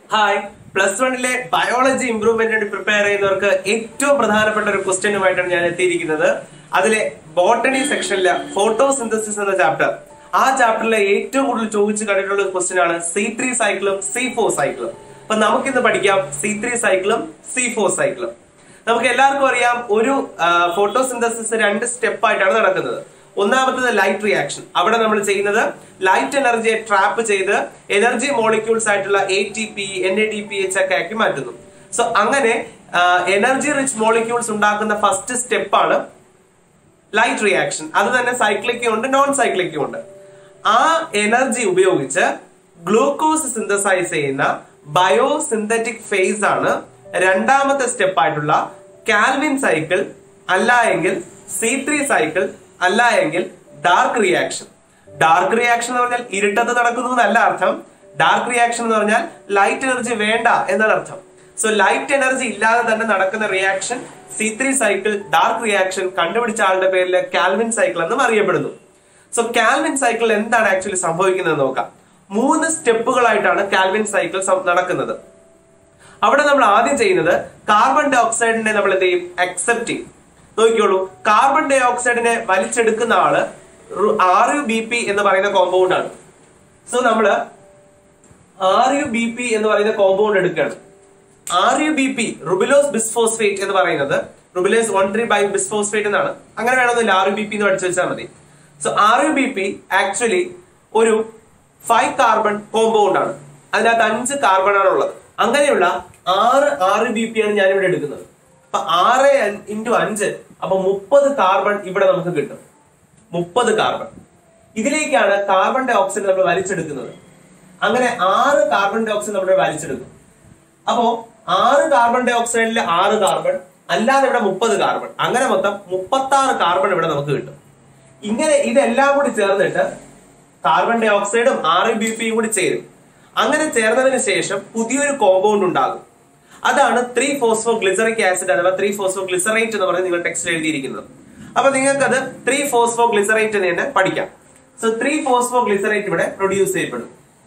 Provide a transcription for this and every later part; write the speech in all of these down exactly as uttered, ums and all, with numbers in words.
Hi, plus വണ്ണിലെ biology ഇംപ്രൂവ്മെന്റിന് prepare ചെയ്യുന്നവർക്ക് ഏറ്റവും പ്രധാനപ്പെട്ട ഒരു ക്വസ്റ്റ്യനുമായിട്ടാണ് ഞാൻ എത്തിയിരിക്കുന്നത്. അതിലെ ബോട്ടണി സെക്ഷനിലെ ഫോട്ടോസിന്തസിസ് എന്ന ചാപ്റ്റർ, ആ ചാപ്റ്ററിലെ ഏറ്റവും കൂടുതൽ ചോദിച്ചു കണ്ടിട്ടുള്ള ഒരു ക്വസ്റ്റ്യൻ ആണ് സി ത്രീ സൈക്കിളും സി ഫോർ സൈക്കിളും. അപ്പൊ നമുക്കിന്ന് പഠിക്കാം സി ത്രീ സൈക്കിളും സി ഫോർ സൈക്കിളും. നമുക്ക് എല്ലാവർക്കും അറിയാം, ഒരു ഫോട്ടോസിന്തസിസ് രണ്ട് സ്റ്റെപ്പ് ആയിട്ടാണ് നടക്കുന്നത്. ഒന്നാമത്തത് ലൈറ്റ് റിയാക്ഷൻ. അവിടെ നമ്മൾ ചെയ്യുന്നത് ലൈറ്റ് എനർജിയെ ട്രാപ്പ് ചെയ്ത് എനർജി മോളിക്യൂൾസ് ആയിട്ടുള്ള A T P, N A D P H ഒക്കെ ആക്കി മാറ്റുന്നു. സോ അങ്ങനെ എനർജി റിച്ച് മോളിക്യൂൾസ് ഉണ്ടാക്കുന്ന ഫസ്റ്റ് സ്റ്റെപ്പാണ് ലൈറ്റ് റിയാക്ഷൻ. അത് തന്നെ സൈക്ലിക്കും ഉണ്ട്, നോൺ സൈക്ലിക്കും ഉണ്ട്. ആ എനർജി ഉപയോഗിച്ച് ഗ്ലൂക്കോസ് സിന്തസൈസ് ചെയ്യുന്ന ബയോസിന്തറ്റിക് ഫേസ് ആണ് രണ്ടാമത്തെ സ്റ്റെപ്പ് ആയിട്ടുള്ള കാൽവിൻ സൈക്കിൾ, അല്ല എങ്കിൽ സി ത്രീ സൈക്കിൾ, അല്ല എങ്കിൽ ഡാർക്ക് റിയാക്ഷൻ. ഡാർക്ക് റിയാക്ഷൻ എന്ന് പറഞ്ഞാൽ ഇരുട്ടത്ത് നടക്കുന്നു എന്നല്ല അർത്ഥം. ഡാർക്ക് റിയാക്ഷൻ എന്ന് പറഞ്ഞാൽ ലൈറ്റ് എനർജി വേണ്ട എന്നാണ് അർത്ഥം. സോ ലൈറ്റ് എനർജി ഇല്ലാതെ തന്നെ നടക്കുന്ന reaction C three cycle, dark reaction കണ്ടുപിടിച്ച ആളുടെ പേരിൽ കാൽവിൻ സൈക്കിൾ എന്നും അറിയപ്പെടുന്നു. സോ കാൽവിൻ സൈക്കിൾ എന്താണ് ആക്ച്വലി സംഭവിക്കുന്നത് നോക്കാം. മൂന്ന് സ്റ്റെപ്പുകളായിട്ടാണ് കാൽവിൻ സൈക്കിൾ നടക്കുന്നത്. അവിടെ നമ്മൾ ആദ്യം ചെയ്യുന്നത് കാർബൺ ഡൈ ഓക്സൈഡിനെ നമ്മൾ എന്ത് ചെയ്യും? അക്സെപ്റ്റ് ചെയ്യും. നോക്കിയോളൂ, കാർബൺ ഡൈ ഓക്സൈഡിനെ വലിച്ചെടുക്കുന്ന ആള് ആർ യു ബി പി എന്ന് പറയുന്ന കോമ്പൗണ്ട് ആണ്. സോ നമ്മള് ആർ യു ബി പി എന്ന് പറയുന്ന കോമ്പൗണ്ട് എടുക്കുകയാണ്. R U B P ribulose bisphosphate എന്ന് പറയുന്നത് ribulose one three by bisphosphate എന്നാണ്. അങ്ങനെ വേണമെന്നില്ല, ആർ യു ബി പി എന്ന് പഠിച്ചു വെച്ചാൽ മതി. So R U B P actually ഒരു ഫൈവ് കാർബൺ കോമ്പൗണ്ട് ആണ്. അതിനകത്ത് അഞ്ച് കാർബൺ ആണ് ഉള്ളത്. അങ്ങനെയുള്ള ആറ് ആർ യു ബി പി ആണ് ഞാനിവിടെ എടുക്കുന്നത്. അപ്പൊ ആറ് ഇൻറ്റു അഞ്ച്, അപ്പൊ മുപ്പത് കാർബൺ ഇവിടെ നമുക്ക് കിട്ടും. മുപ്പത് കാർബൺ. ഇതിലേക്കാണ് കാർബൺ ഡൈ ഓക്സൈഡ് നമ്മൾ വലിച്ചെടുക്കുന്നത്. അങ്ങനെ ആറ് കാർബൺ ഡൈ ഓക്സൈഡ് നമ്മൾ വലിച്ചെടുക്കും. അപ്പോ ആറ് കാർബൺ ഡൈ ഓക്സൈഡിൽ ആറ് കാർബൺ, അല്ലാതെ ഇവിടെ മുപ്പത് കാർബൺ. അങ്ങനെ മൊത്തം മുപ്പത്തി ആറ് കാർബൺ ഇവിടെ നമുക്ക് കിട്ടും. ഇങ്ങനെ ഇതെല്ലാം കൂടി ചേർന്നിട്ട് കാർബൺ ഡൈ ഓക്സൈഡും ആർ യു ബി പിയും കൂടി ചേരും. അങ്ങനെ ചേർന്നതിന് ശേഷം പുതിയൊരു കോമ്പൗണ്ട് ഉണ്ടാകും. അതാണ് ത്രീ ഫോസ്ഫോ ഗ്ലിസറിക് ആസിഡ് അഥവാ ത്രീ ഫോസ്ഫോ ഗ്ലിസറേറ്റ് എന്ന് പറയുന്നത് നിങ്ങൾ ടെക്സ്റ്റിൽ എഴുതിയിരിക്കുന്നത്. അപ്പൊ നിങ്ങൾക്ക് അത് ത്രീ ഫോസ്ഫോ ഗ്ലിസറേറ്റ് എന്ന് തന്നെ പഠിക്കാം. സോ ത്രീ ഫോസ്ഫോ ഗ്ലിസറേറ്റ് ഇവിടെ പ്രൊഡ്യൂസ് ചെയ്യപ്പെടും.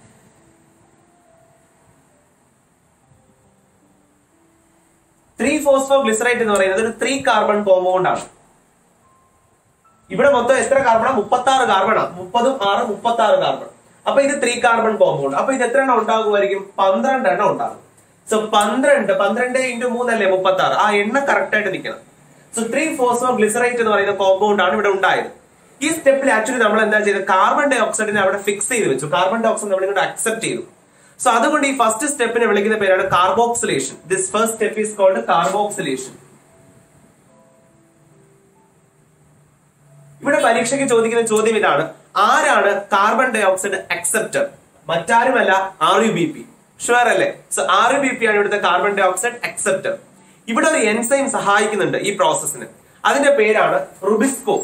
ത്രീ ഫോസ്ഫോ ഗ്ലിസറേറ്റ് എന്ന് പറയുന്നത് ഒരു ത്രീ കാർബൺ കോമ്പൗണ്ട് ആണ്. ഇവിടെ മൊത്തം എത്ര കാർബണാണ്? മുപ്പത്തി ആറ് കാർബണാണ്. മുപ്പതും ആറ് മുപ്പത്തി ആറ് കാർബൺ. അപ്പൊ ഇത് ത്രീ കാർബൺ കോമ്പൗണ്ട്. അപ്പൊ ഇത് എത്ര എണ്ണം ഉണ്ടാകുമായിരിക്കും? പന്ത്രണ്ട് എണ്ണം ഉണ്ടാകും. സോ പന്ത്രണ്ട് പന്ത്രണ്ട് ഇൻറ്റു മൂന്നല്ലേ മുപ്പത്തി ആറ്. ആ എണ്ണ കറക്റ്റ് ആയിട്ട് നിൽക്കണം. സോ ത്രീ ഫോസ്ഫോ ഗ്ലിസറേറ്റ് എന്ന് പറയുന്ന കോമ്പൗണ്ട് ആണ് ഇവിടെ ഉണ്ടായത്. ഈ സ്റ്റെപ്പിൽ ആക്ച്വലി നമ്മൾ എന്താ ചെയ്തത്? കാർബൺ ഡൈ ഓക്സൈഡിനെ അവിടെ ഫിക്സ് ചെയ്ത് വെച്ചു. കാർബൺ ഡൈ ഓക്സൈഡ് നമ്മൾ ഇങ്ങോട്ട് അക്സെപ്റ്റ് ചെയ്തു. സോ അതുകൊണ്ട് ഈ ഫസ്റ്റ് സ്റ്റെപ്പിനെ വിളിക്കുന്ന പേരാണ് carboxylation. This first step is called carboxylation. ഇവിടെ പരീക്ഷയ്ക്ക് ചോദിക്കുന്ന ചോദ്യം ഇതാണ്: ആരാണ് കാർബൺ ഡൈ ഓക്സൈഡ് അക്സെപ്റ്റർ? മറ്റാരുമല്ല, R U B P. Sure അല്ലേ? So R U B P ആണ് ഇവിടുത്തെ കാർബൺ ഡൈ ഓക്സൈഡ് അക്സെപ്റ്റർ. ഇവിടെ ഒരു എൻസൈം സഹായിക്കുന്നുണ്ട് ഈ പ്രോസസ്സിന്. അതിന്റെ പേരാണ് rubisco,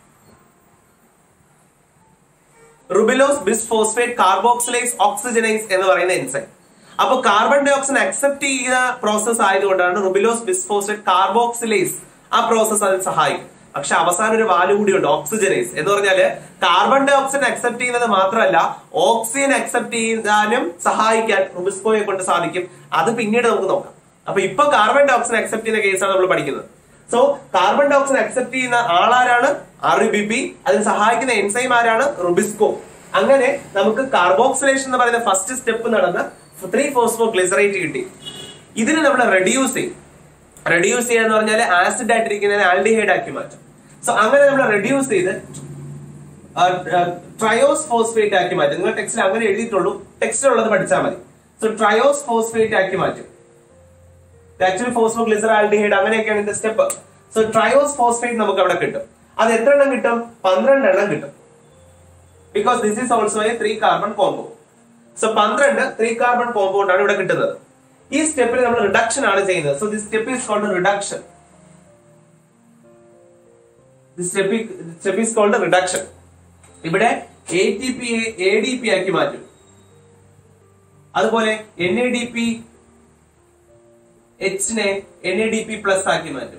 ribulose bisphosphate carboxylase oxygenase എന്ന് പറയുന്ന എൻസൈം. അപ്പൊ കാർബൺ ഡൈ ഓക്സൈഡ് അക്സെപ്റ്റ് ചെയ്യുന്ന പ്രോസസ് ആയതുകൊണ്ടാണ് റുബിലോസ് ബിസ്ഫോസ്ഫേറ്റ് കാർബോക്സിലേസ് ആ പ്രോസസ് അതിൽ സഹായിക്കും. പക്ഷെ അവസാനം ഒരു വാല്യൂ കൂടിയുണ്ട്, ഓക്സിജനൈസ് എന്ന് പറഞ്ഞാല് കാർബൺ ഡൈ ഓക്സൈഡ് അക്സെപ്റ്റ് ചെയ്യുന്നത് മാത്രമല്ല, ഓക്സിജൻ അക്സെപ്റ്റ് ചെയ്യാനും സഹായിക്കാൻ റുബിസ്കോയെ കൊണ്ട് സാധിക്കും. അത് പിന്നീട് നമുക്ക് നോക്കാം. അപ്പൊ ഇപ്പൊ കാർബൺ ഡൈ ഓക്സൈഡ് അക്സെപ്റ്റ് ചെയ്യുന്ന കേസാണ് നമ്മൾ പഠിക്കുന്നത്. So carbon dioxide accept ചെയ്യുന്ന ആളാരാണ്? R U B P. അതിന് സഹായിക്കുന്ന എൻസൈം ആരാണ്? റുബിസ്കോ. അങ്ങനെ നമുക്ക് കാർബോക്സിലേഷൻ എന്ന് പറയുന്ന ഫസ്റ്റ് സ്റ്റെപ്പ് നടന്ന് ത്രീ ഫോസ്ഫോ ഗ്ലിസറേറ്റ് കിട്ടി. ഇതിന് നമ്മൾ റെഡ്യൂസ് ചെയ്യും. റെഡ്യൂസ് ചെയ്യാന്ന് പറഞ്ഞാൽ ആസിഡ് ആയിട്ടിരിക്കുന്നതിനെ ആൽഡിഹൈഡ് ആക്കി മാറ്റും. സോ അങ്ങനെ നമ്മൾ റെഡ്യൂസ് ചെയ്ത് ട്രയോസ് ഫോസ്ഫേറ്റ് ആക്കി മാറ്റും. നിങ്ങൾ ടെക്സ്റ്റിൽ അങ്ങനെ എഴുതിയിട്ടുള്ളൂ, ടെക്സ്റ്റിലുള്ളത് പഠിച്ചാൽ മതി. സോ ട്രയോസ് ഫോസ്ഫേറ്റ് ആക്കി മാറ്റും. ആക്ച്വലി ഫോസ്ഫോ ഗ്ലിസറാൽഡിഹൈഡ് അങ്ങനെയൊക്കെയാണ് ഇതിന്റെ സ്റ്റെപ്പ്. സോ ട്രയോസ് ഫോസ്ഫേറ്റ് നമുക്ക് അവിടെ കിട്ടും. അത് എത്ര എണ്ണം കിട്ടും? പന്ത്രണ്ട് എണ്ണം കിട്ടും. Because this is also a three carbon compound. So പന്ത്രണ്ട് ത്രീ കാർബൺ കോമ്പൗണ്ട് ആണ് ഇവിടെ കിട്ടുന്നത്. ഈ സ്റ്റെപ്പിൽ നമ്മൾ റിഡക്ഷൻ ആണ് ചെയ്യുന്നത്. So this step is called reduction. This step is, step is called reduction. ഇവിടെ A T P A D P ആക്കി മാറ്റും. അതുപോലെ എൻ എ ഡി പി എച്ചിനെ N A D P plus ആക്കി മാറ്റും.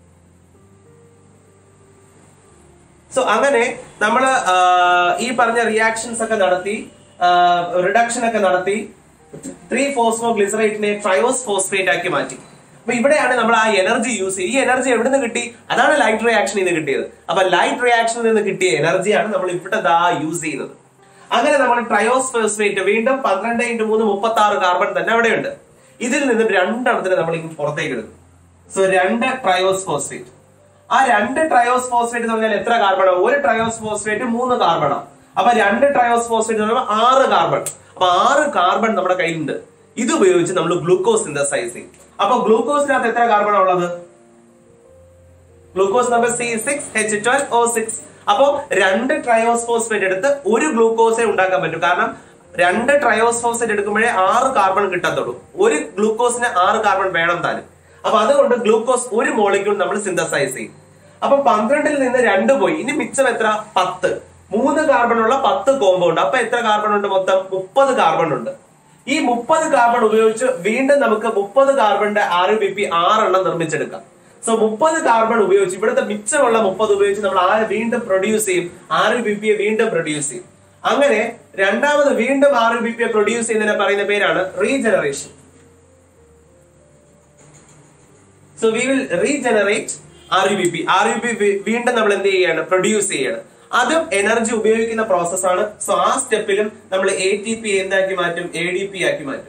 സോ അങ്ങനെ നമ്മൾ ഈ പറഞ്ഞ റിയാക്ഷൻസ് ഒക്കെ നടത്തി, റിഡക്ഷൻ ഒക്കെ നടത്തി ത്രീ ഫോസ്ഫോ ഗ്ലിസറൈറ്റിനെ ട്രയോസ് ഫോസ്ഫേറ്റ് ആക്കി മാറ്റി. അപ്പൊ ഇവിടെയാണ് നമ്മൾ ആ എനർജി യൂസ് ചെയ്യുക. ഈ എനർജി എവിടെ നിന്ന് കിട്ടി? അതാണ് ലൈറ്റ് റിയാക്ഷനിൽ നിന്ന് കിട്ടിയത്. അപ്പൊ ലൈറ്റ് റിയാക്ഷനിൽ നിന്ന് കിട്ടിയ എനർജിയാണ് നമ്മൾ ഇവിടെ ദാ യൂസ് ചെയ്യുന്നത്. അങ്ങനെ നമ്മൾ ട്രയോസ് ഫോസ്ഫേറ്റ് വീണ്ടും പന്ത്രണ്ട് ഇൻറ്റു മൂന്ന് മുപ്പത്തി ആറ് കാർബൺ തന്നെ അവിടെയുണ്ട്. ഇതിൽ നിന്ന് രണ്ടെണ്ണത്തിന് നമ്മൾ ഇങ്ങനെ പുറത്തേക്ക് എടുക്കും. സോ രണ്ട് ട്രയോസ് ഫോസ്ഫേറ്റ്. ആ രണ്ട് ട്രയോസ് ഫോസ്ഫേറ്റ് എന്ന് പറഞ്ഞാൽ എത്ര കാർബണാണ്? ഒരു ട്രയോസ് ഫോസ്ഫേറ്റ് മൂന്ന് കാർബണാണ്. അപ്പൊ രണ്ട് ട്രയോസ് ഫോസ്ഫേറ്റ് എന്ന് പറയുമ്പോൾ ആറ് കാർബൺ. അപ്പൊ ആറ് കാർബൺ നമ്മുടെ കയ്യിലുണ്ട്. ഇത് ഉപയോഗിച്ച് നമ്മൾ ഗ്ലൂക്കോസ് സിന്തസൈസ് ചെയ്യും. അപ്പൊ ഗ്ലൂക്കോസിനകത്ത് എത്ര കാർബൺ ഉള്ളത്? Glucose number C six H twelve O six. അപ്പോ രണ്ട് ട്രയോസ് ഫോസ്ഫേറ്റ് എടുത്ത് ഒരു ഗ്ലൂക്കോസെ ഉണ്ടാക്കാൻ പറ്റും. കാരണം രണ്ട് ട്രയോസ് ഫോസ്ഫേറ്റ് എടുക്കുമ്പോഴേ ആറ് കാർബൺ കിട്ടത്തുള്ളൂ. ഒരു ഗ്ലൂക്കോസിന് ആറ് കാർബൺ വേണം താനും. അപ്പൊ അതുകൊണ്ട് ഗ്ലൂക്കോസ് ഒരു മോളിക്യൂൾ നമ്മൾ സിന്തസൈസ് ചെയ്യും. അപ്പൊ പന്ത്രണ്ടിൽ നിന്ന് രണ്ട് പോയി. ഇനി മിച്ചം എത്ര? പത്ത്. മൂന്ന് കാർബൺ ഉള്ള പത്ത് കോമ്പൗണ്ട്. അപ്പൊ എത്ര കാർബൺ ഉണ്ട്? മൊത്തം മുപ്പത് കാർബൺ ഉണ്ട്. ഈ മുപ്പത് കാർബൺ ഉപയോഗിച്ച് വീണ്ടും നമുക്ക് മുപ്പത് കാർബണിന്റെ ആർ യു ബി പി ആറെണ്ണം നിർമ്മിച്ചെടുക്കാം. സോ മുപ്പത് കാർബൺ ഉപയോഗിച്ച് ഇവിടുത്തെ മിച്ചമുള്ള മുപ്പത് ഉപയോഗിച്ച് നമ്മൾ ആരെ വീണ്ടും പ്രൊഡ്യൂസ് ചെയ്യും? ആർ യു ബി പിയെ വീണ്ടും പ്രൊഡ്യൂസ് ചെയ്യും. അങ്ങനെ രണ്ടാമത് വീണ്ടും ആർ യു ബി പിയെ പ്രൊഡ്യൂസ് ചെയ്യുന്നതിനെ പറയുന്ന പേരാണ് regeneration. So we will regenerate R U B P. R U B P വീണ്ടും നമ്മൾ എന്ത് ചെയ്യാണ്? പ്രൊഡ്യൂസ് ചെയ്യാണ്. അതും എനർജി ഉപയോഗിക്കുന്ന പ്രോസസ്സാണ്. സോ ആ സ്റ്റെപ്പിലും നമ്മൾ എ ടി പി എന്താക്കി മാറ്റും? എ ഡി പി ആക്കി മാറ്റും.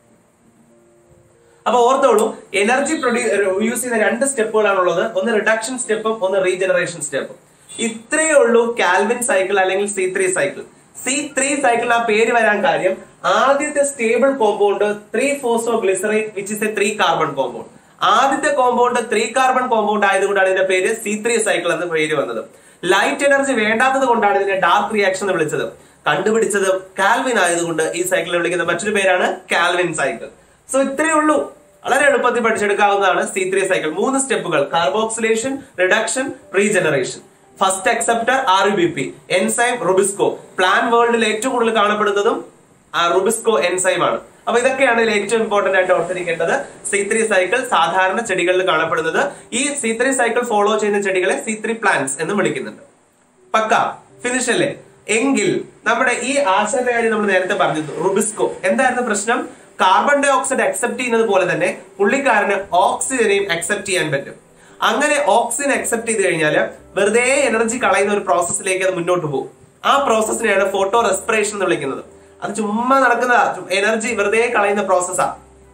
അപ്പൊ ഓർത്തോളൂ, എനർജി പ്രൊഡ്യൂ യൂസ് ചെയ്യുന്ന രണ്ട് സ്റ്റെപ്പുകളാണുള്ളത്. ഒന്ന് റിഡക്ഷൻ സ്റ്റെപ്പും ഒന്ന് റീജനറേഷൻ സ്റ്റെപ്പും. ഇത്രയേ ഉള്ളൂ കാൽവിൻ സൈക്കിൾ അല്ലെങ്കിൽ C three cycle. C three cycle ആ പേര് വരാൻ കാര്യം ആദ്യത്തെ stable compound three phospho glycerate which is a three carbon compound. ആദ്യത്തെ കോമ്പൗണ്ട് ത്രീ കാർബൺ കോമ്പൗണ്ട് ആയതുകൊണ്ടാണ് ഇതിന്റെ പേര് സി ത്രീ സൈക്കിൾ എന്ന് പേര് വന്നത്. ലൈറ്റ് എനർജി വേണ്ടാത്തത് കൊണ്ടാണ് ഇതിനെ ഡാർക്ക് റിയാക്ഷൻ എന്ന് വിളിച്ചത്. കണ്ടുപിടിച്ചത് കാൽവിൻ ആയതുകൊണ്ട് ഈ സൈക്കിളിനെ വിളിക്കുന്ന മറ്റൊരു പേരാണ് കാൽവിൻ സൈക്കിൾ. സോ ഇത്രയേ ഉള്ളൂ. വളരെ എളുപ്പത്തിൽ പഠിച്ചെടുക്കാവുന്നതാണ് സി ത്രീ സൈക്കിൾ. മൂന്ന് സ്റ്റെപ്പുകൾ: carboxylation, reduction, regeneration. First acceptor R U B P, enzyme rubisco. Plant വേൾഡിൽ ഏറ്റവും കൂടുതൽ കാണപ്പെടുന്നതും റുബിസ്കോ എൻസൈം ആണ്. അപ്പൊ ഇതൊക്കെയാണ് ഇതിൽ ഏറ്റവും ഇമ്പോർട്ടന്റ് ആയിട്ട് ഓർത്തിരിക്കേണ്ടത്. സി ത്രീ സൈക്കിൾ സാധാരണ ചെടികളിൽ കാണപ്പെടുന്നത്. ഈ സി ത്രീ സൈക്കിൾ ഫോളോ ചെയ്യുന്ന ചെടികളെ സി ത്രീ പ്ലാന്റ്സ് എന്ന് വിളിക്കുന്നുണ്ട്. പക്ക ഫിനിഷ് അല്ലേ? എങ്കിൽ നമ്മുടെ ഈ ആശാന്റെ കാര്യം നമ്മൾ നേരത്തെ പറഞ്ഞിരുന്നു. റുബിസ്കോ എന്തായിരുന്നു പ്രശ്നം? കാർബൺ ഡൈ ഓക്സൈഡ് അക്സെപ്റ്റ് ചെയ്യുന്നത് പോലെ തന്നെ പുള്ളിക്കാരന് ഓക്സിജനെയും അക്സെപ്റ്റ് ചെയ്യാൻ പറ്റും. അങ്ങനെ ഓക്സിജൻ അക്സെപ്റ്റ് ചെയ്ത് കഴിഞ്ഞാൽ വെറുതെ എനർജി കളയുന്ന ഒരു പ്രോസസ്സിലേക്ക് അത് മുന്നോട്ട് പോകും. ആ പ്രോസസ്സിനെയാണ് ഫോട്ടോ റെസ്പിറേഷൻ എന്ന് വിളിക്കുന്നത്. അത് ചുമ്മാ നടക്കുന്നതാ, എനർജി വെറുതെ കളയുന്ന പ്രോസസ്സാ.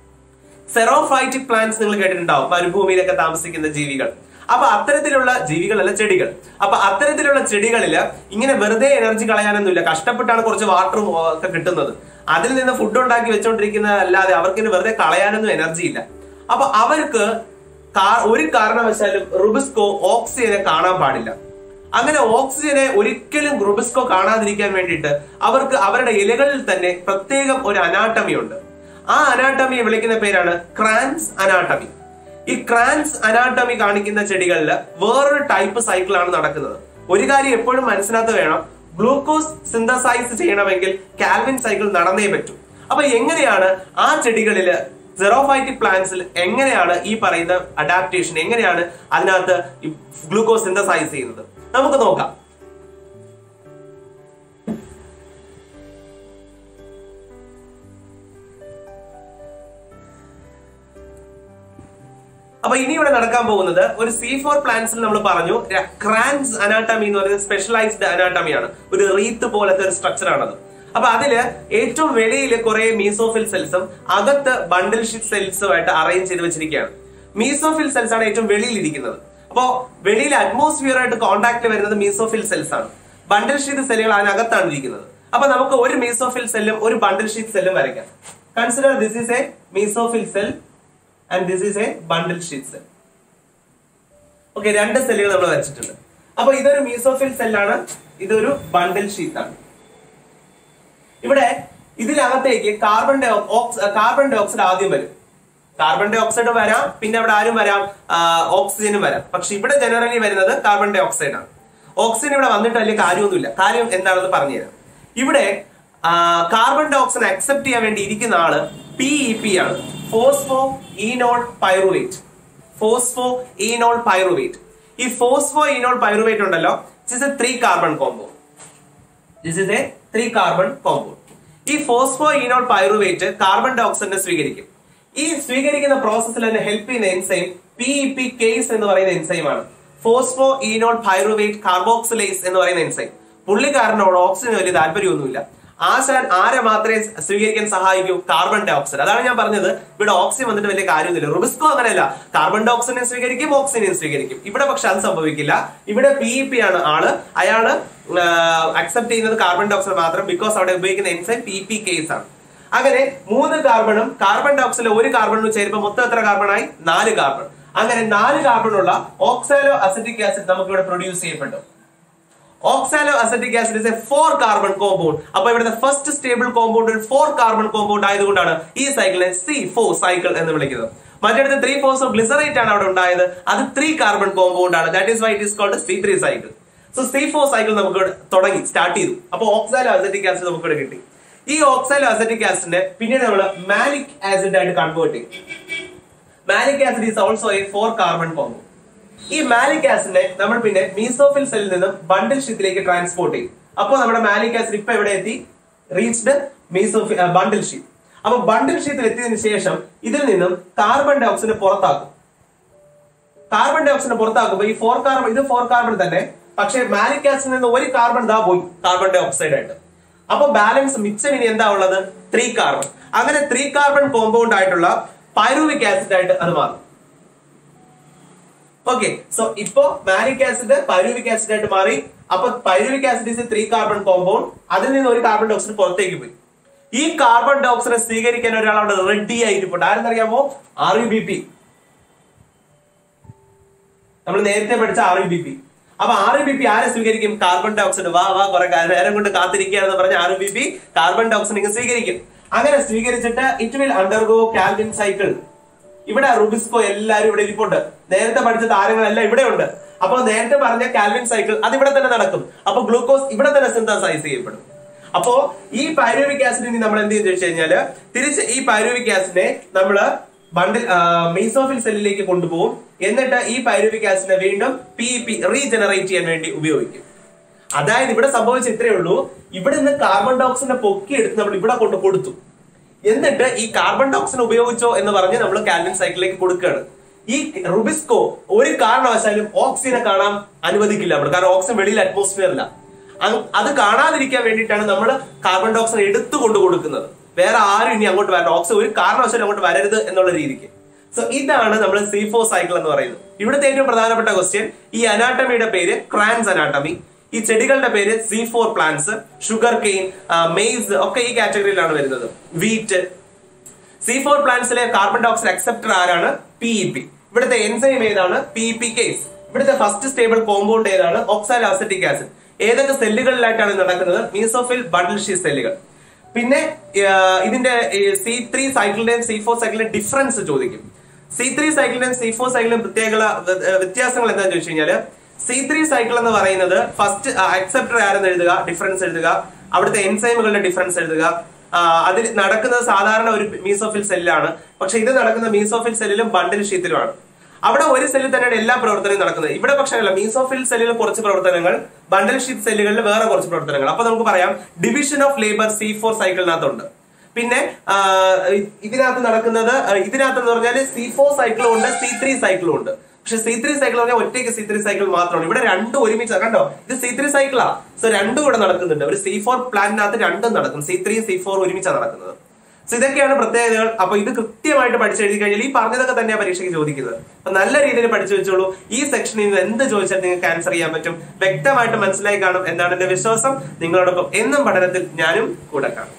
സെറോഫൈറ്റിക് പ്ലാന്റ്സ് നിങ്ങൾ കേട്ടിട്ടുണ്ടാവും, മരുഭൂമിയിലൊക്കെ താമസിക്കുന്ന ജീവികൾ. അപ്പൊ അത്തരത്തിലുള്ള ജീവികളല്ല ചെടികൾ. അപ്പൊ അത്തരത്തിലുള്ള ചെടികളില് ഇങ്ങനെ വെറുതെ എനർജി കളയാനൊന്നുമില്ല. കഷ്ടപ്പെട്ടാണ് കുറച്ച് വാട്ടറും ഒക്കെ കിട്ടുന്നത്. അതിൽ നിന്ന് ഫുഡ് ഉണ്ടാക്കി വെച്ചോണ്ടിരിക്കുന്ന അല്ലാതെ അവർക്ക് വെറുതെ കളയാനൊന്നും എനർജി ഇല്ല. അപ്പൊ അവർക്ക് ഒരു കാരണവശാലും റുബിസ്കോ ഓക്സിജനെ കാണാൻ പാടില്ല. അങ്ങനെ ഓക്സിജനെ ഒരിക്കലും റുബിസ്കോ കാണാതിരിക്കാൻ വേണ്ടിയിട്ട് അവർക്ക് അവരുടെ ഇലകളിൽ തന്നെ പ്രത്യേകം ഒരു അനാട്ടമി ഉണ്ട്. ആ അനാട്ടമിയെ വിളിക്കുന്ന പേരാണ് ക്രാൻസ് അനാട്ടമി. ഈ ക്രാൻസ് അനാട്ടമി കാണിക്കുന്ന ചെടികളിൽ വേറൊരു ടൈപ്പ് സൈക്കിളാണ് നടക്കുന്നത്. ഒരു കാര്യം എപ്പോഴും മനസ്സിനകത്ത് വേണം, ഗ്ലൂക്കോസ് സിന്തസൈസ് ചെയ്യണമെങ്കിൽ കാൽവിൻ സൈക്കിൾ നടന്നേ പറ്റൂ. അപ്പൊ എങ്ങനെയാണ് ആ ചെടികളില് സെറോഫൈറ്റിക് പ്ലാന്റ്സിൽ എങ്ങനെയാണ് ഈ പറയുന്ന അഡാപ്റ്റേഷൻ, എങ്ങനെയാണ് അതിനകത്ത് ഗ്ലൂക്കോസ് സിന്തസൈസ് ചെയ്യുന്നത് നമുക്ക് നോക്കാം. അപ്പൊ ഇനി ഇവിടെ നടക്കാൻ പോകുന്നത് ഒരു സി ഫോർ പ്ലാന്റ്സിൽ നമ്മൾ പറഞ്ഞു ക്രാൻസ് അനാട്ടമി എന്ന് പറയുന്നത് സ്പെഷ്യലൈസ്ഡ് അനാട്ടമിയാണ്. ഒരു റീത്ത് പോലത്തെ ഒരു സ്ട്രക്ചർ ആണത്. അപ്പൊ അതില് ഏറ്റവും വെളിയിൽ കുറെ മീസോഫിൽ സെൽസും അകത്ത് ബണ്ടിൽ ഷീറ്റ് സെൽസുമായിട്ട് അറേഞ്ച് ചെയ്ത് വെച്ചിരിക്കുകയാണ്. മീസോഫിൽ സെൽസ് ആണ് ഏറ്റവും വെളിയിൽ ഇരിക്കുന്നത്. അപ്പോ വെളിയിൽ അറ്റ്മോസ്ഫിയർ ആയിട്ട് കോൺടാക്ട് വരുന്നത് മീസോഫിൽ സെൽസ് ആണ്. ബണ്ടിൽ ഷീറ്റ് സെല്ലുകൾ അതിനകത്താണ് ഇരിക്കുന്നത്. അപ്പൊ നമുക്ക് ഒരു മീസോഫിൽ സെല്ലും ഒരു ബണ്ടിൽ ഷീറ്റ് സെല്ലും വരയ്ക്കാം. Consider this is a mesophyll cell and this is a bundle sheet cell. Okay, രണ്ട് സെല്ലുകൾ നമ്മൾ വരച്ചിട്ടുണ്ട്. അപ്പൊ ഇതൊരു മീസോഫിൽ സെല്ലാണ്, ഇതൊരു ബണ്ടിൽ ഷീറ്റ് ആണ്. ഇവിടെ ഇതിനകത്തേക്ക് കാർബൺ ഡൈ കാർബൺ ഡൈ ഓക്സൈഡ് ആദ്യം വരും. കാർബൺ ഡൈ ഓക്സൈഡ് വരാം, പിന്നെ അവിടെ ആരും വരാം, ഓക്സിജനും വരാം. പക്ഷെ ഇവിടെ ജനറലി വരുന്നത് കാർബൺ ഡൈ ഓക്സൈഡ് ആണ്. ഓക്സിജൻ ഇവിടെ വന്നിട്ട് വലിയ കാര്യമൊന്നുമില്ല. കാര്യം എന്താണെന്ന് പറഞ്ഞുതരാം. ഇവിടെ കാർബൺ ഡൈ ഓക്സൈഡ് അക്സെപ്റ്റ് ചെയ്യാൻ വേണ്ടി ഇരിക്കുന്ന ആള് പി ഇ പി ആണ്, phospho enol pyruvate. Phospho enol pyruvate. ഈ ഫോസ്ഫോ ഈനോൾ പൈറുവേറ്റ് ഉണ്ടല്ലോ, this is a three carbon compound. This is a three carbon compound. ഈ ഫോസ്ഫോ ഈനോൾ പൈറുവേറ്റ് കാർബൺ ഡൈ ഓക്സൈഡിനെ സ്വീകരിക്കും. ഈ സ്വീകരിക്കുന്ന പ്രോസസ്സിൽ തന്നെ ഹെൽപ്പ് ചെയ്യുന്ന enzyme P E P case എന്ന് പറയുന്ന എൻസൈമാണ്. ഫോസ്ഫോ ഈനോൾ പൈറുവേറ്റ് കാർബോക്സിലേസ് എന്ന് പറയുന്ന എൻസൈം. പുള്ളിക്കാരനോട് ഓക്സിജന് വലിയ താല്പര്യമൊന്നുമില്ല. ആശാൻ ആരെ മാത്രമേ സ്വീകരിക്കാൻ സഹായിക്കൂ? Carbon dye oxide. അതാണ് ഞാൻ പറഞ്ഞത്, ഇവിടെ ഓക്സിജൻ വന്നിട്ട് വലിയ കാര്യമൊന്നുമില്ല. റുബിസ്കോ അങ്ങനെയല്ല, കാർബൺ ഡൈ ഓക്സൈഡിനെ സ്വീകരിക്കും, ഓക്സിജനെ സ്വീകരിക്കും. ഇവിടെ പക്ഷെ അത് സംഭവിക്കില്ല. ഇവിടെ പി ഇ പി ആണ് ആള്, അയാള് അക്സെപ്റ്റ് ചെയ്യുന്നത് കാർബൺ ഡൈ ഓക്സൈഡ് മാത്രം. ബിക്കോസ് അവിടെ ഉപയോഗിക്കുന്ന എൻസൈം പി പി കേസ് ആണ്. അങ്ങനെ മൂന്ന് കാർബണും കാർബൺ ഡൈ ഓക്സൈഡിൽ ഒരു കാർബണും ചേരുമ്പോൾ മൊത്തം എത്ര കാർബണായി? നാല് കാർബൺ. അങ്ങനെ നാല് കാർബണുള്ള ഓക്സാലോ അസറ്റിക് ആസിഡ് നമുക്ക് ഇവിടെ പ്രൊഡ്യൂസ് ചെയ്യപ്പെട്ടു. Oxalo acetic acid is a four carbon compound. അപ്പൊ ഇവിടുത്തെ ഫസ്റ്റ് സ്റ്റേബിൾ കോമ്പൗണ്ട് ഒരു ഫോർ കാർബൺ കോമ്പൗണ്ട് ആയതുകൊണ്ടാണ് ഈ സൈക്കിളിനെ സി ഫോർ സൈക്കിൾ എന്ന് വിളിക്കുന്നത്. മറ്റടുത്ത് ത്രീ ഫോർസ് ഓഫ് ഗ്ലിസറേറ്റ് ആണ് അവിടെ ഉണ്ടായത്. അത് ത്രീ കാർബൺ കോമ്പൗണ്ട് ആണ്. That is why it is called C three cycle. So C four cycle നമുക്ക് തുടങ്ങി സ്റ്റാർട്ട് ചെയ്തു. അപ്പൊ ഓക്സാലോ അസറ്റിക് ആസിഡ് നമുക്ക് ഇവിടെ കിട്ടി. ഈ ഓക്സാലോ അസറ്റിക് ആസിഡിനെ പിന്നീട് നമ്മൾ മാലിക് ആസിഡ് ആയിട്ട് കൺവേർട്ട് ചെയ്യും. Malic acid is also a four carbon compound. ഈ മാലിക് ആസിഡിനെ നമ്മൾ പിന്നെ മീസോഫിൽ സെല്ലിൽ നിന്നും ബണ്ടിൽ ഷീറ്റിലേക്ക് ട്രാൻസ്പോർട്ട് ചെയ്യും. അപ്പോൾ നമ്മുടെ മാലിക് ആസിഡ് ഇപ്പൊ എവിടെ എത്തി? Reached mesophyll bundle sheet. അപ്പൊ ബണ്ടിൽ ഷീറ്റിൽ എത്തിയതിനു ശേഷം ഇതിൽ നിന്നും കാർബൺ ഡൈ ഓക്സൈഡിനെ പുറത്താക്കും. കാർബൺ ഡൈ ഓക്സൈഡിനെ പുറത്താക്കുമ്പോൾ ഈ ഫോർ കാർബൺ, ഇത് ഫോർ കാർബൺ തന്നെ, പക്ഷേ മാലിക് ആസിഡിൽ നിന്ന് ഒരു കാർബൺ ദാ പോയി കാർബൺ ഡൈ ഓക്സൈഡ് ആയിട്ട്. അപ്പൊ ബാലൻസ് മിച്ചം ഇനി എന്താ ഉള്ളത്? Three carbon. അങ്ങനെ ത്രീ കാർബൺ കോമ്പൗണ്ട് ആയിട്ടുള്ള പൈറുവിക് ആസിഡ് ആയിട്ട് അത് മാറും. ഓക്കെ, സോ ഇപ്പോ മാലിക് ആസിഡ് പൈറുവിക് ആസിഡ് ആയിട്ട് മാറി. അപ്പൊ pyruvic acid is three carbon compound. അതിൽ നിന്ന് ഒരു കാർബൺ ഡൈ ഓക്സൈഡ് പുറത്തേക്ക് പോയി. ഈ കാർബൺ ഡൈ ഓക്സൈഡ് സ്വീകരിക്കാൻ ഒരാൾ അവിടെ റെഡി ആയിരിക്കും. ആരെന്നറിയാമോ? R U B P. നമ്മൾ നേരത്തെ പഠിച്ച ആർ യു ബി പി. അപ്പൊ ആർ യു ബി പി ആരെ സ്വീകരിക്കും? Carbon dioxide. വാ വാ കുറെ നേരം കൊണ്ട് കാത്തിരിക്കുകയാണെന്ന് പറഞ്ഞ R U B P carbon dioxide സ്വീകരിക്കും. അങ്ങനെ സ്വീകരിച്ചിട്ട് it will undergo Calvin cycle. ഇവിടെ റുബിസ്കോ എല്ലാവരും ഇവിടെ ഇരിപ്പുണ്ട്. നേരത്തെ പഠിച്ച താരങ്ങളെല്ലാം ഇവിടെ ഉണ്ട്. അപ്പൊ നേരത്തെ പറഞ്ഞ കാൽവിൻ സൈക്കിൾ അത് ഇവിടെ തന്നെ നടക്കും. അപ്പൊ ഗ്ലൂക്കോസ് ഇവിടെ തന്നെ സിന്തസൈസ് ചെയ്യപ്പെടും. അപ്പോ ഈ പൈറുവിക് ആസിഡിനെ നമ്മൾ എന്ത് ചെയ്യുന്നു വെച്ച് കഴിഞ്ഞാല് തിരിച്ച് ഈ പൈറുവിക് ആസിഡിനെ നമ്മള് ബണ്ടിൽ മീസോഫിൽ സെല്ലിലേക്ക് കൊണ്ടുപോകും. എന്നിട്ട് ഈ പൈറുവിക് ആസിഡിനെ വീണ്ടും പി പി റീജനറേറ്റ് ചെയ്യാൻ വേണ്ടി ഉപയോഗിക്കും. അതായത് ഇവിടെ സംഭവിച്ച ഇത്രയേ ഉള്ളൂ. ഇവിടെ നിന്ന് കാർബൺ ഡൈ ഓക്സൈഡിനെ പൊക്കി എടുത്ത് നമ്മൾ ഇവിടെ കൊണ്ട് കൊടുത്തു. എന്നിട്ട് ഈ കാർബൺ ഡൈ ഓക്സൈഡ് ഉപയോഗിച്ചോ എന്ന് പറഞ്ഞ് നമ്മൾ കാൽവിൻ സൈക്കിളിലേക്ക് കൊടുക്കുകയാണ്. ഈ റുബിസ്കോ ഒരു കാരണവശാലും ഓക്സിജനെ കാണാൻ അനുവദിക്കില്ല നമ്മൾ. കാരണം ഓക്സിജൻ വെളിയിൽ അറ്റ്മോസ്ഫിയറില്ല. അത് കാണാതിരിക്കാൻ വേണ്ടിയിട്ടാണ് നമ്മൾ കാർബൺ ഡൈ ഓക്സൈഡ് എടുത്തു കൊണ്ട് കൊടുക്കുന്നത്. വേറെ ആരും ഇനി അങ്ങോട്ട് വരണം, ഓക്സിജൻ ഒരു കാരണവശാലും അങ്ങോട്ട് വരരുത് എന്നുള്ള രീതിക്ക്. സോ ഇതാണ് നമ്മൾ സി ഫോർ സൈക്കിൾ എന്ന് പറയുന്നത്. ഇവിടുത്തെ ഏറ്റവും പ്രധാനപ്പെട്ട ക്വസ്റ്റ്യൻ, ഈ അനാട്ടമിയുടെ പേര് ക്രാൻസ് അനാട്ടമി. ഈ ചെടികളുടെ പേര് C four plants, sugar cane, maize ഒക്കെ ഈ കാറ്റഗറിയിലാണ് വരുന്നത്. വീറ്റ്. സി ഫോർ പ്ലാന്റ്സിലെ കാർബൺ ഡൈ ഓക്സൈഡ് അക്സെപ്റ്റർ ആരാണ്? P E P. ഇവിടുത്തെ എൻസൈം ഏതാണ്? P E P case. ഇവിടുത്തെ ഫസ്റ്റ് സ്റ്റേബിൾ കോമ്പൗണ്ട് ഏതാണ്? Oxalo acetic acid. ഏതൊക്കെ സെല്ലുകളിലായിട്ടാണ് നടക്കുന്നത്? മീസോഫിൽ ബണ്ടിൽ ഷീറ്റ് സെല്ലുകൾ. പിന്നെ ഇതിന്റെ സി ത്രീ സൈക്കിളിന്റെയും സി ഫോർ സൈക്കിളിന്റെയും ഡിഫറൻസ് ചോദിക്കും. സി ത്രീ സൈക്കിളിന്റെയും സി ഫോർ സൈക്കിളിന്റെയും പ്രത്യേക വ്യത്യാസങ്ങൾ എന്താണെന്ന് ചോദിച്ചു കഴിഞ്ഞാൽ, സി ത്രീ സൈക്കിൾ എന്ന് പറയുന്നത് ഫസ്റ്റ് അക്സെപ്റ്റർ ആരെന്ന് എഴുതുക, ഡിഫറൻസ് എഴുതുക, അവിടുത്തെ എൻസൈമുകളുടെ ഡിഫറൻസ് എഴുതുക. അതിൽ നടക്കുന്നത് സാധാരണ ഒരു മീസോഫിൽ സെല്ലാണ്. പക്ഷെ ഇത് നടക്കുന്ന മീസോഫിൽ സെല്ലിലും ബണ്ടിൽ ഷീറ്റിലുമാണ്. അവിടെ ഒരു സെല്ലിൽ തന്നെയാണ് എല്ലാ പ്രവർത്തനവും നടക്കുന്നത്. ഇവിടെ പക്ഷേ അല്ല, മീസോഫിൽ സെല്ലിൽ കുറച്ച് പ്രവർത്തനങ്ങൾ, ബണ്ടിൽ ഷീറ്റ് സെല്ലുകളിൽ വേറെ കുറച്ച് പ്രവർത്തനങ്ങൾ. അപ്പൊ നമുക്ക് പറയാം division of labour C four സൈക്കിളിനകത്തുണ്ട്. പിന്നെ ഇതിനകത്ത് നടക്കുന്നത്, ഇതിനകത്ത് എന്ന് പറഞ്ഞാൽ സി ഫോർ സൈക്കിളും ഉണ്ട്, സി ത്രീ സൈക്കിളും ഉണ്ട്. പക്ഷെ സി ത്രീ സൈക്കിൾ പറഞ്ഞാൽ ഒറ്റയ്ക്ക് സി ത്രീ സൈക്കിൾ മാത്രമാണ്. ഇവിടെ രണ്ടും ഒരുമിച്ച് കണ്ടോ, ഇത് സി ത്രീ സൈക്കിളാ. സോ രണ്ടും ഇവിടെ നടക്കുന്നുണ്ട്. ഒരു സി ഫോർ പ്ലാന്റിനകത്ത് രണ്ടും നടക്കും. സി ത്രീ സി ഫോർ ഒരുമിച്ചാണ് നടക്കുന്നത്. സോ ഇതൊക്കെയാണ് പ്രത്യേകതകൾ. അപ്പൊ ഇത് കൃത്യമായിട്ട് പഠിച്ചെഴുതി കഴിഞ്ഞാൽ ഈ പറഞ്ഞതൊക്കെ തന്നെയാണ് പരീക്ഷയ്ക്ക് ചോദിക്കുന്നത്. അപ്പൊ നല്ല രീതിയിൽ പഠിച്ചു വെച്ചോളൂ. ഈ സെക്ഷനിൽ നിന്ന് എന്ത് ചോദിച്ചാൽ നിങ്ങൾക്ക് ആൻസർ ചെയ്യാൻ പറ്റും. വ്യക്തമായിട്ട് മനസ്സിലായി കാണും എന്നാണ് എന്റെ വിശ്വാസം. നിങ്ങളോടൊപ്പം എന്നും പഠനത്തിൽ ഞാനും കൂടെ കാണും.